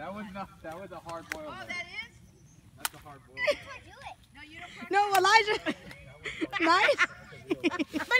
That was a hard boil. Oh, that is? That's a hard boil. No, you don't. No, Elijah. Nice.